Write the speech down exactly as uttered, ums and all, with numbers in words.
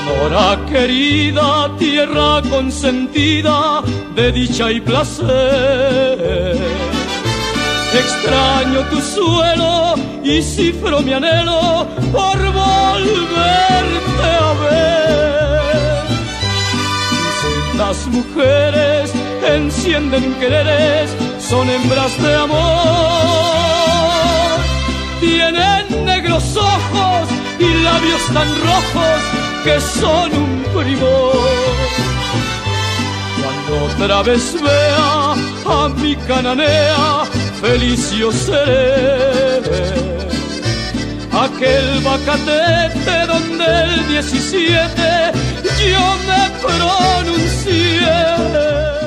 Sonora querida, tierra consentida de dicha y placer. Extraño tu suelo y cifro mi anhelo por volverte a ver. Las mujeres encienden quereres, son hembras de amor. Tienen negros ojos y labios tan rojos que son un primor. Cuando otra vez vea a mi cananea, feliz yo seré. Aquel Bacatete donde el diecisiete yo me pronuncié.